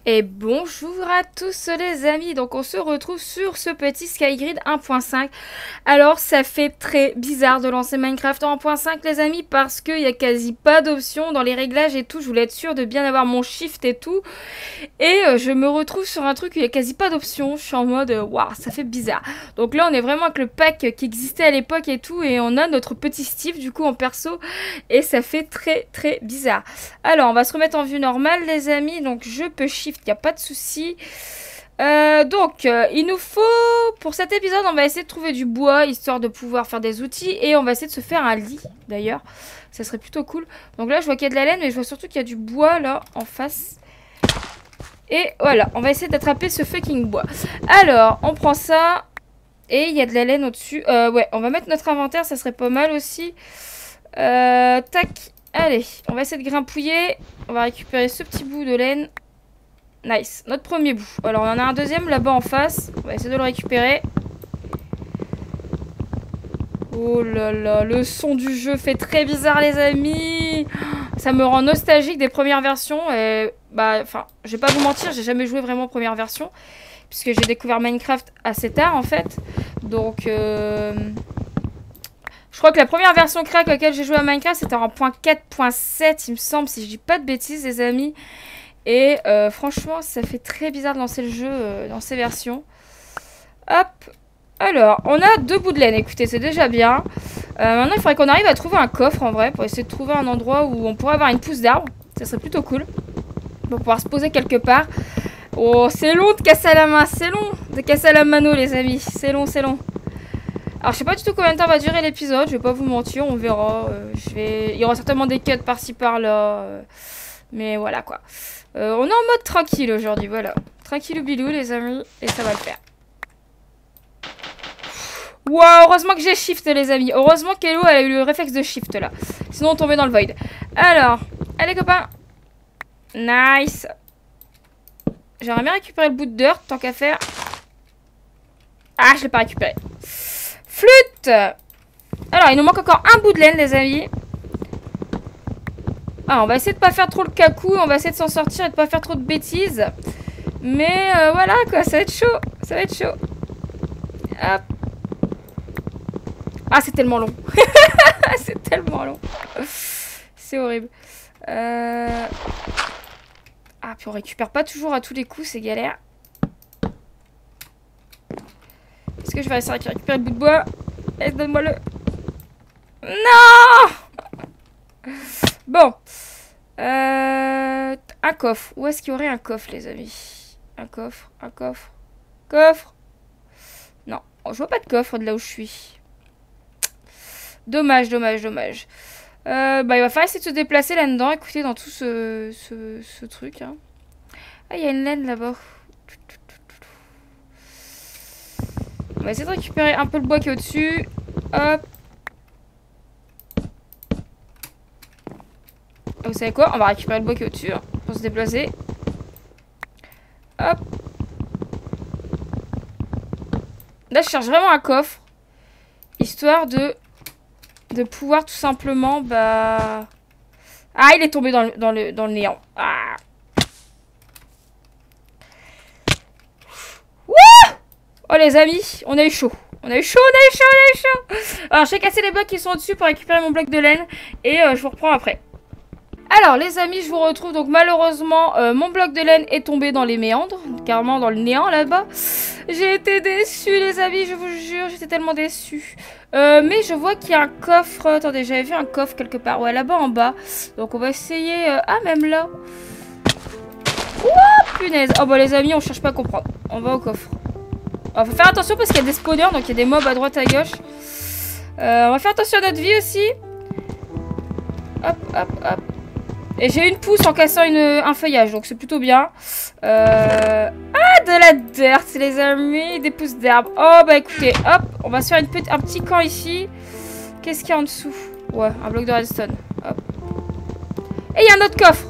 Et bonjour à tous les amis, donc on se retrouve sur ce petit Skygrid 1.5. Alors ça fait très bizarre de lancer Minecraft en 1.5 les amis, parce qu'il n'y a quasi pas d'options dans les réglages et tout. Je voulais être sûre de bien avoir mon shift et tout. Et je me retrouve sur un truc où il n'y a quasi pas d'options. Je suis en mode waouh, ça fait bizarre. Donc là on est vraiment avec le pack qui existait à l'époque et tout. Et on a notre petit Steve du coup en perso. Et ça fait très bizarre. Alors on va se remettre en vue normale les amis. Donc je peux shift, il n'y a pas de souci. Il nous faut, pour cet épisode, on va essayer de trouver du bois, histoire de pouvoir faire des outils. Et on va essayer de se faire un lit, d'ailleurs. Ça serait plutôt cool. Donc là, je vois qu'il y a de la laine, mais je vois surtout qu'il y a du bois, là, en face. Et voilà, on va essayer d'attraper ce fucking bois. Alors, on prend ça. Et il y a de la laine au-dessus. Ouais, on va mettre notre inventaire, ça serait pas mal aussi. Tac. Allez, on va essayer de grimpouiller. On va récupérer ce petit bout de laine. Nice, notre premier bout. Alors on en a un deuxième là-bas en face. On va essayer de le récupérer. Oh là là, le son du jeu fait très bizarre les amis. Ça me rend nostalgique des premières versions. Et bah, enfin, je vais pas vous mentir, j'ai jamais joué vraiment première version. Puisque j'ai découvert Minecraft assez tard en fait. Donc je crois que la première version crack à laquelle j'ai joué à Minecraft c'était en .4.7 il me semble, si je dis pas de bêtises les amis. Et franchement, ça fait très bizarre de lancer le jeu dans ces versions. Hop. Alors, on a 2 bouts de laine. Écoutez, c'est déjà bien. Maintenant, il faudrait qu'on arrive à trouver un coffre, en vrai, pour essayer de trouver un endroit où on pourrait avoir une pousse d'arbre. Ça serait plutôt cool. Pour pouvoir se poser quelque part. Oh, c'est long de casser à la main. C'est long de casser à la mano, les amis. C'est long, c'est long. Alors, je sais pas du tout combien de temps va durer l'épisode. Je vais pas vous mentir, on verra. Il y aura certainement des cuts par-ci, par-là. Mais voilà, quoi. On est en mode tranquille aujourd'hui, voilà. Tranquille ou bilou, les amis, et ça va le faire. Waouh, heureusement que j'ai shift, les amis. Heureusement qu'Hello a eu le réflexe de shift, là. Sinon, on tombait dans le void. Alors, allez, copains. Nice. J'aimerais bien récupérer le bout de dirt, tant qu'à faire. Ah, je l'ai pas récupéré. Flûte. Alors, il nous manque encore un bout de laine, les amis. Ah, on va essayer de pas faire trop le cacou, on va essayer de s'en sortir et de pas faire trop de bêtises. Mais voilà quoi, ça va être chaud, ça va être chaud. Hop. Ah, c'est tellement long. C'est tellement long. C'est horrible. Ah, puis on récupère pas toujours à tous les coups, c'est galère. Est-ce que je vais réussir à récupérer le bout de bois? Donne-moi-le. Non! Bon. Un coffre. Où est-ce qu'il y aurait un coffre, les amis? Un coffre, un coffre. Coffre. Non, je vois pas de coffre de là où je suis. Dommage, dommage, dommage. Bah, il va falloir essayer de se déplacer là-dedans. Écoutez, dans tout ce truc. Hein. Ah, il y a une laine là-bas. On va essayer de récupérer un peu le bois qui est au-dessus. Hop. Vous savez quoi? On va récupérer le bois qui est au-dessus hein, pour se déplacer. Hop. Là, je cherche vraiment un coffre. Histoire de pouvoir tout simplement... Bah... Ah, il est tombé dans le néant. Ah. Wouh! Oh, les amis, on a eu chaud. On a eu chaud, on a eu chaud, on a eu chaud. Alors, je vais casser les blocs qui sont au-dessus pour récupérer mon bloc de laine. Et je vous reprends après. Alors les amis, je vous retrouve. Donc malheureusement, mon bloc de laine est tombé dans les méandres. Carrément dans le néant là-bas. J'ai été déçue les amis, je vous jure. J'étais tellement déçue. Mais je vois qu'il y a un coffre. Attendez, j'avais vu un coffre quelque part. Ouais, là-bas en bas. Donc on va essayer... Ah, même là. Ouah, punaise. Oh bah les amis, on cherche pas à comprendre. On va au coffre. Alors, faut faire attention parce qu'il y a des spawners. Donc il y a des mobs à droite à gauche. On va faire attention à notre vie aussi. Hop, hop, hop. Et j'ai une pousse en cassant un feuillage, donc c'est plutôt bien. Ah, de la dirt, les amis, des pousses d'herbe. Oh, bah écoutez, hop, on va se faire un petit camp ici. Qu'est-ce qu'il y a en dessous? Ouais, un bloc de redstone. Hop. Et il y a un autre coffre.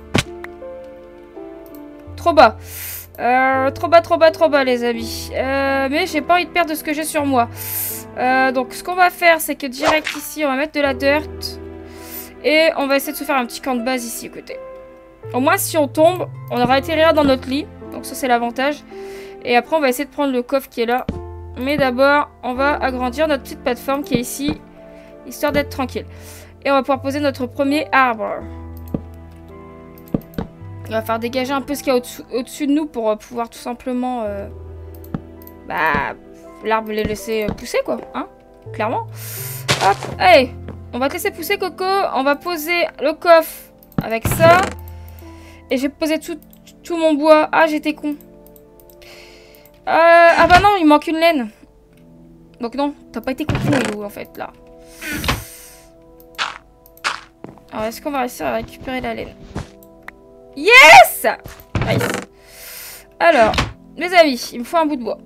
Trop bas. Trop bas, trop bas, trop bas, les amis. Mais j'ai pas envie de perdre ce que j'ai sur moi. Donc, ce qu'on va faire, c'est que direct ici, on va mettre de la dirt. Et on va essayer de se faire un petit camp de base ici, à côté. Au moins, si on tombe, on aura atterri dans notre lit. Donc ça, c'est l'avantage. Et après, on va essayer de prendre le coffre qui est là. Mais d'abord, on va agrandir notre petite plateforme qui est ici. Histoire d'être tranquille. Et on va pouvoir poser notre premier arbre. Il va falloir dégager un peu ce qu'il y a au-dessus de nous pour pouvoir tout simplement... l'arbre les laisser pousser, quoi. Hein, clairement. Hop, allez. On va te laisser pousser, Coco. On va poser le coffre avec ça. Et je vais poser tout mon bois. Ah, j'étais con. Ah bah non, il manque une laine. Donc non, t'as pas été con, en fait, là. Alors, est-ce qu'on va réussir à récupérer la laine? Yes! Nice. Alors, les amis, il me faut un bout de bois.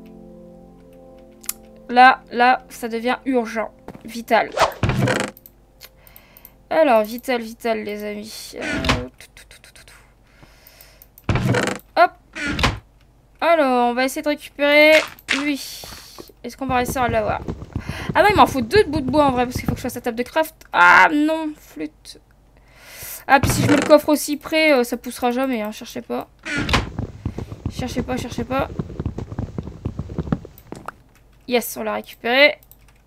Là, ça devient urgent. Vital. Alors, vital, les amis. Hop. Alors, on va essayer de récupérer lui. Est-ce qu'on va réussir à l'avoir? Ah non, il m'en faut 2 bouts de bois en vrai, parce qu'il faut que je fasse la table de craft. Ah non, flûte. Ah, puis si je mets le coffre aussi près, ça poussera jamais, hein, cherchez pas. Cherchez pas. Yes, on l'a récupéré.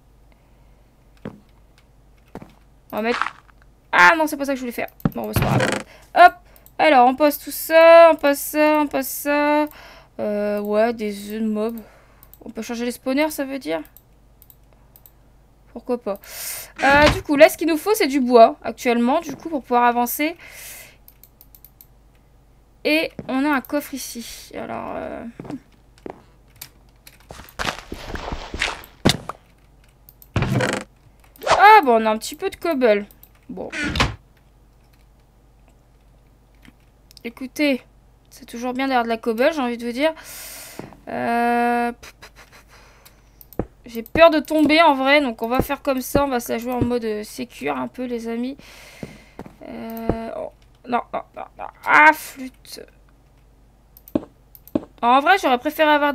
On va mettre... Ah non, c'est pas ça que je voulais faire. Bon, bah, c'est pas grave. Hop. Alors, on pose tout ça, on pose ça. Ouais, des œufs de mob. On peut changer les spawners, ça veut dire? Pourquoi pas. Du coup, là, ce qu'il nous faut, c'est du bois, actuellement, du coup, pour pouvoir avancer. Et on a un coffre ici. Alors... Ah, bon, on a un petit peu de cobble. Bon. Écoutez, c'est toujours bien d'avoir de la cobble, j'ai envie de vous dire. J'ai peur de tomber en vrai, donc on va faire comme ça. On va se la jouer en mode sécure un peu, les amis. Oh, non. Ah, flûte. En vrai, j'aurais préféré avoir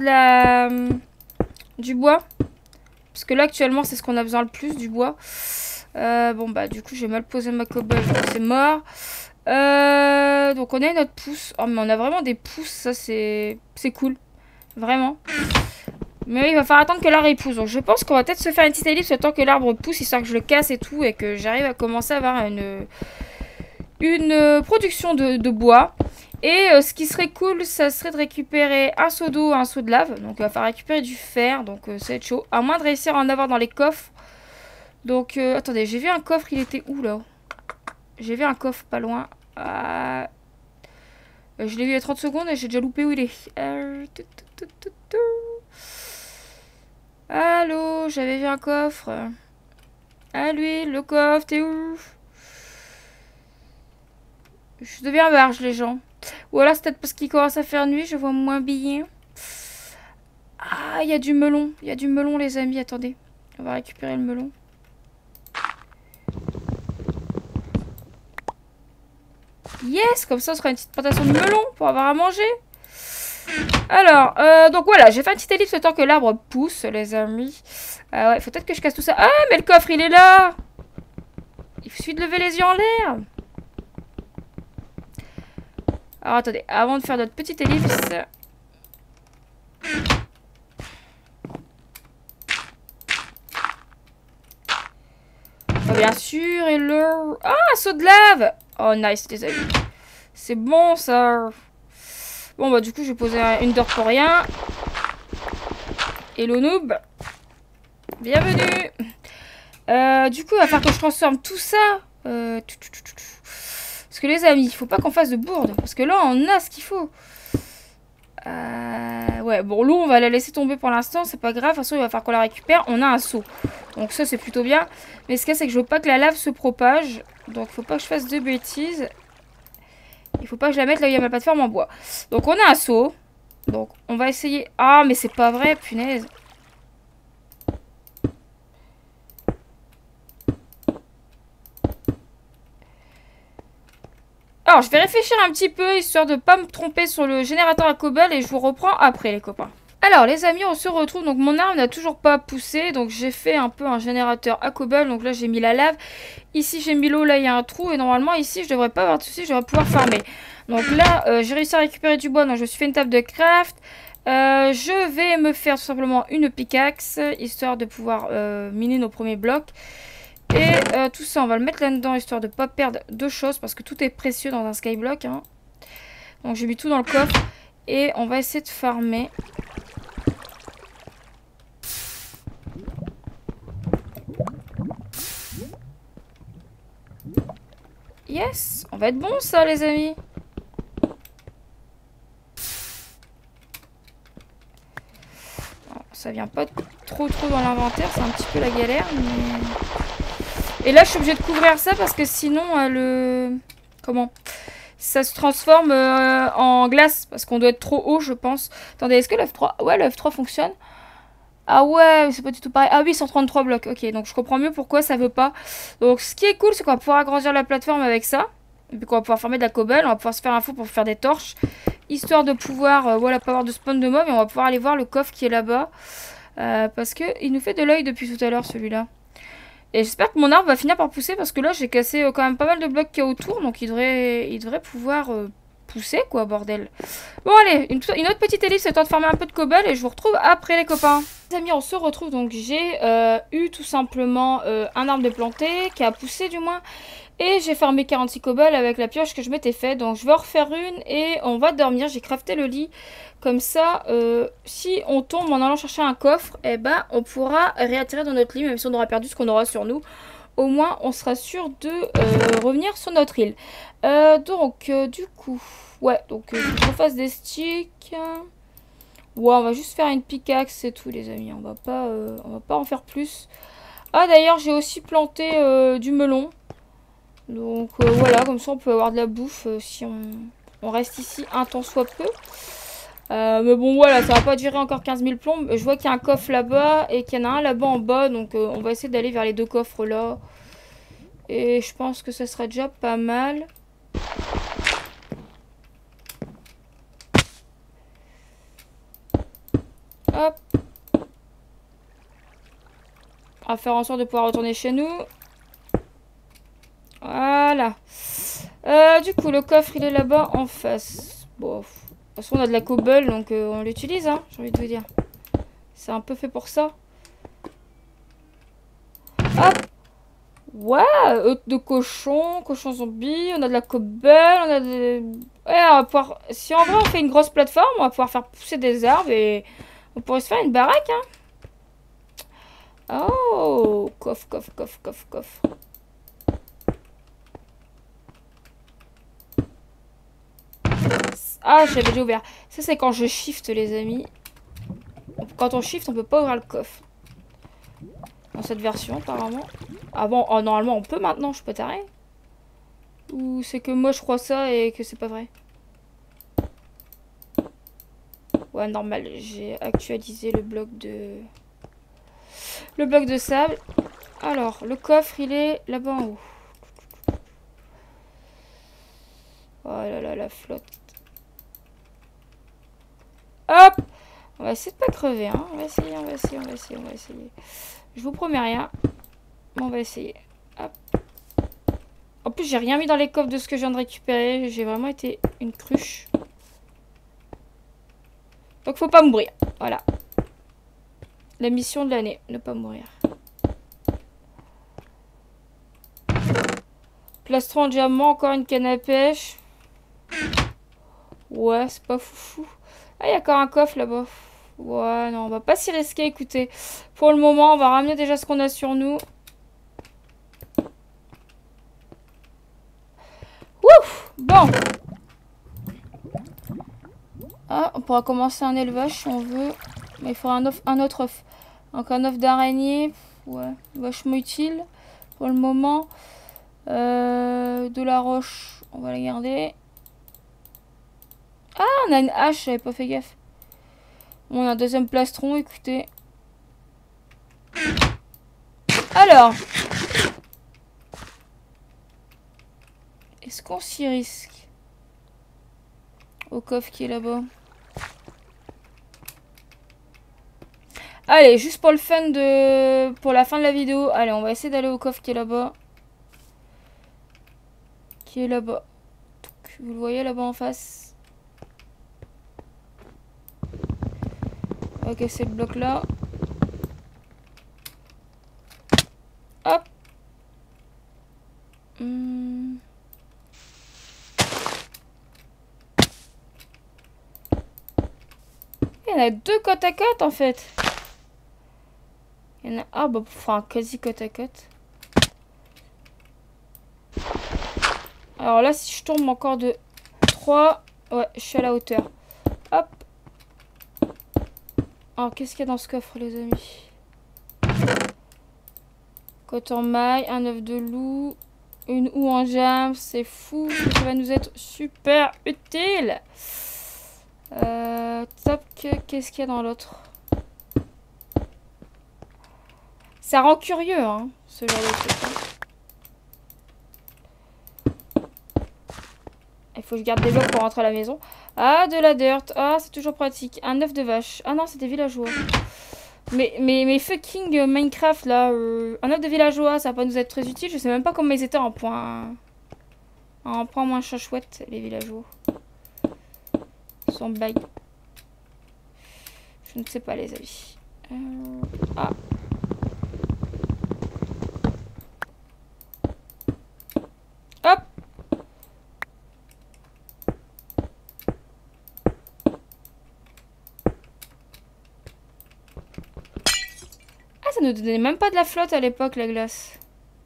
du bois. Parce que là, actuellement, c'est ce qu'on a besoin le plus, du bois. Bon, bah, du coup, j'ai mal posé ma cobble, donc c'est mort. Donc, on a notre pouce. Oh, mais on a vraiment des pouces, ça, c'est cool. Vraiment. Mais il va falloir attendre que l'arbre il pousse. Donc, je pense qu'on va peut-être se faire une petite ellipse le temps que l'arbre pousse, histoire que je le casse et tout, et que j'arrive à commencer à avoir une production de bois. Et ce qui serait cool, ça serait de récupérer un seau d'eau, un seau de lave. Donc, il va falloir récupérer du fer. Donc, ça va être chaud. À moins de réussir à en avoir dans les coffres. Donc, attendez, j'ai vu un coffre. Il était où, là? J'ai vu un coffre pas loin. Je l'ai vu il y a 30 secondes et j'ai déjà loupé où il est. Allô, j'avais vu un coffre. Ah, lui, le coffre, t'es où? Je deviens barge, les gens. Ou alors c'est peut-être parce qu'il commence à faire nuit, je vois moins bien. Ah, il y a du melon. Il y a du melon, les amis. Attendez. On va récupérer le melon. Yes, comme ça, on sera une petite plantation de melon pour avoir à manger. Alors, donc voilà, j'ai fait un petit ellipse le temps que l'arbre pousse, les amis. Ouais, faut peut-être que je casse tout ça. Ah, mais le coffre, il est là. Il suffit de lever les yeux en l'air. Alors, attendez, avant de faire notre petite ellipse... Oh, bien sûr, et le... Ah, un seau de lave. Oh, nice, les amis. C'est bon, ça. Bon, bah, du coup, je vais poser une door pour rien. Hello, noob. Bienvenue. Du coup, il va falloir que je transforme tout ça. Parce que, les amis, il faut pas qu'on fasse de bourde. Parce que là, on a ce qu'il faut. Ouais, bon, l'eau, on va la laisser tomber pour l'instant. C'est pas grave. De toute façon, il va falloir qu'on la récupère. On a un seau. Donc, ça, c'est plutôt bien. Mais ce qu'il y a, c'est que je veux pas que la lave se propage. Donc, faut pas que je fasse de bêtises. Il faut pas que je la mette là où il y a ma plateforme en bois. Donc, on a un seau. Donc, on va essayer... Ah, mais c'est pas vrai, punaise. Alors, je vais réfléchir un petit peu, histoire de pas me tromper sur le générateur à cobble. Et je vous reprends après, les copains. Alors les amis, on se retrouve. Donc mon arbre n'a toujours pas poussé. Donc j'ai fait un peu un générateur à cobble. Donc là j'ai mis la lave. Ici j'ai mis l'eau. Là il y a un trou. Et normalement ici je devrais pas avoir de soucis. Je devrais pouvoir farmer. Donc là j'ai réussi à récupérer du bois. Donc je me suis fait une table de craft. Je vais me faire tout simplement une pickaxe. Histoire de pouvoir miner nos premiers blocs. Et tout ça on va le mettre là-dedans. Histoire de pas perdre de choses. Parce que tout est précieux dans un skyblock. Hein. Donc j'ai mis tout dans le coffre. Et on va essayer de farmer. Yes, on va être bon ça les amis. Ça vient pas trop dans l'inventaire, c'est un petit peu la galère. Mais... Et là je suis obligée de couvrir ça parce que sinon Comment ça se transforme en glace parce qu'on doit être trop haut je pense. Attendez, est-ce que le F3... Ouais, le F3 fonctionne. Ah ouais, c'est pas du tout pareil. Ah oui, 133 blocs. Ok, donc je comprends mieux pourquoi ça veut pas. Donc ce qui est cool, c'est qu'on va pouvoir agrandir la plateforme avec ça. Et puis qu'on va pouvoir farmer de la cobble. On va pouvoir se faire un feu pour faire des torches. Histoire de pouvoir, voilà, pas avoir de spawn de mobs. Et on va pouvoir aller voir le coffre qui est là-bas. Parce que il nous fait de l'œil depuis tout à l'heure, celui-là. Et j'espère que mon arbre va finir par pousser. Parce que là, j'ai cassé quand même pas mal de blocs qu'il y a autour. Donc il devrait pouvoir pousser, quoi, bordel. Bon, allez, une autre petite ellipse. C'est le temps de farmer un peu de cobble. Et je vous retrouve après, les copains. Les amis, on se retrouve. Donc j'ai eu tout simplement un arbre de planté. Qui a poussé, du moins. Et j'ai farmé 46 cobble avec la pioche que je m'étais fait. Donc je vais en refaire une et on va dormir. J'ai crafté le lit. Comme ça, si on tombe en allant chercher un coffre, eh ben, on pourra réatterrir dans notre lit. Même si on aura perdu ce qu'on aura sur nous. Au moins, on sera sûr de revenir sur notre île. Du coup... Ouais, donc il faut qu'on fasse des sticks. Ouais, on va juste faire une pickaxe, c'est tout les amis. On va pas en faire plus. Ah d'ailleurs, j'ai aussi planté du melon. Donc voilà, comme ça on peut avoir de la bouffe si on reste ici un temps soit peu. Mais bon voilà, ça va pas durer encore 15 000 plombes. Je vois qu'il y a un coffre là-bas et qu'il y en a un là-bas en bas. Donc on va essayer d'aller vers les deux coffres là. Et je pense que ça sera déjà pas mal. Hop. On va faire en sorte de pouvoir retourner chez nous. Voilà. Du coup, le coffre, il est là-bas en face. Bon, de toute façon, on a de la cobble, donc on l'utilise, hein, j'ai envie de vous dire. C'est un peu fait pour ça. Hop. Ouais, œufs de cochon, cochon zombie, on a de la cobble, on a des... Ouais, on va pouvoir... Si en vrai, on fait une grosse plateforme, on va pouvoir faire pousser des arbres et on pourrait se faire une baraque, hein. Oh, coffre. Ah, j'avais déjà ouvert. Ça, c'est quand je shift, les amis. Quand on shift, on peut pas ouvrir le coffre. Dans cette version, apparemment. Ah bon, oh, normalement, on peut maintenant, je peux t'arrêter. Ou c'est que moi, je crois ça et que c'est pas vrai. Ouais, normal. J'ai actualisé le bloc de... Le bloc de sable. Alors, le coffre, il est là-bas en haut. Oh là là, la flotte. Hop! On va essayer de pas crever, hein. On va essayer. Je vous promets rien. Mais on va essayer. Hop. En plus, j'ai rien mis dans les coffres de ce que je viens de récupérer. J'ai vraiment été une cruche. Donc, faut pas mourir. Voilà. La mission de l'année. Ne pas mourir. Plastron en diamant. Encore une canne à pêche. Ouais, c'est pas foufou. Ah, il y a encore un coffre là-bas. Ouais, non, on va pas s'y risquer, écoutez. Pour le moment, on va ramener déjà ce qu'on a sur nous. Ouf! Bon. Ah, on pourra commencer un élevage si on veut. Mais il faudra un autre œuf. Donc un œuf d'araignée. Ouais, vachement utile pour le moment. De la roche, on va la garder. Ah, on a une hache, j'avais pas fait gaffe. Bon, on a un deuxième plastron, écoutez. Alors. Est-ce qu'on s'y risque? Au coffre qui est là-bas. Allez, juste pour le fun pour la fin de la vidéo. Allez, on va essayer d'aller au coffre qui est là-bas. Qui est là-bas. Vous le voyez là-bas en face. Ok, c'est le bloc là. Hop. Il y en a deux côte à côte en fait. Il y en a... Ah bah, enfin, quasi côte à côte. Alors là, si je tombe encore de 3... Ouais, je suis à la hauteur. Hop. Alors, qu'est-ce qu'il y a dans ce coffre, les amis? Côte en maille, un œuf de loup, une houe en jam. C'est fou. Ça va nous être super utile. Top. Qu'est-ce qu'il y a dans l'autre? Ça rend curieux, hein, ce genre de truc. Il faut que je garde des blocs pour rentrer à la maison. Ah, de la dirt. Ah, c'est toujours pratique. Un œuf de vache. Ah non, c'est des villageois. Mais fucking Minecraft, là. Un œuf de villageois, ça va pas nous être très utile. Je sais même pas comment ils étaient en point... En point moins chouette, les villageois. Ils sont bail. Je ne sais pas, les amis. Ah. Hop. Ah, ça nous donnait même pas de la flotte à l'époque, la glace.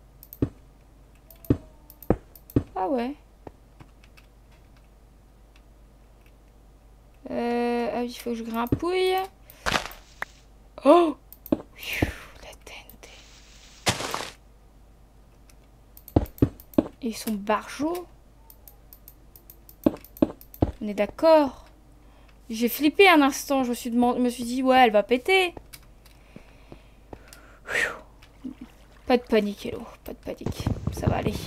Ah ouais. Ah, il faut que je grimpouille. Oh! La TNT. Ils sont barjots. On est d'accord. J'ai flippé un instant. Je me suis dit, ouais, elle va péter. Pas de panique, Hello. Pas de panique. Ça va aller.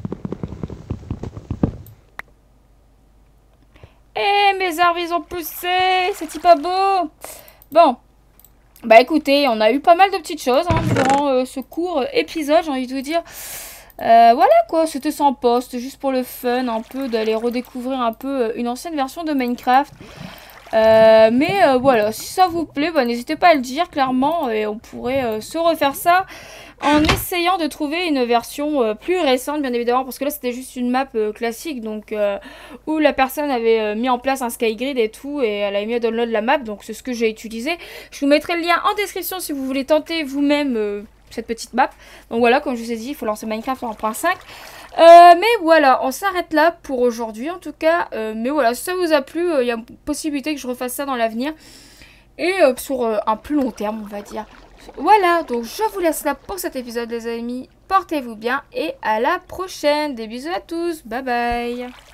Eh, mes arbres, ils ont poussé. C'est pas beau. Bon. Bah écoutez, on a eu pas mal de petites choses hein, durant ce court épisode, j'ai envie de vous dire. Voilà quoi, c'était sympa, c'était juste pour le fun un peu d'aller redécouvrir un peu une ancienne version de Minecraft. Mais voilà, si ça vous plaît, bah, n'hésitez pas à le dire clairement et on pourrait se refaire ça en essayant de trouver une version plus récente bien évidemment parce que là c'était juste une map classique donc où la personne avait mis en place un skygrid et tout et elle a mis à download la map donc c'est ce que j'ai utilisé. Je vous mettrai le lien en description si vous voulez tenter vous-même cette petite map. Donc voilà, comme je vous ai dit, il faut lancer Minecraft en 1.5. Mais voilà, on s'arrête là pour aujourd'hui en tout cas. Mais voilà, si ça vous a plu, il y a une possibilité que je refasse ça dans l'avenir. Et sur un plus long terme, on va dire. Voilà, donc je vous laisse là pour cet épisode les amis. Portez-vous bien et à la prochaine. Des bisous à tous. Bye bye.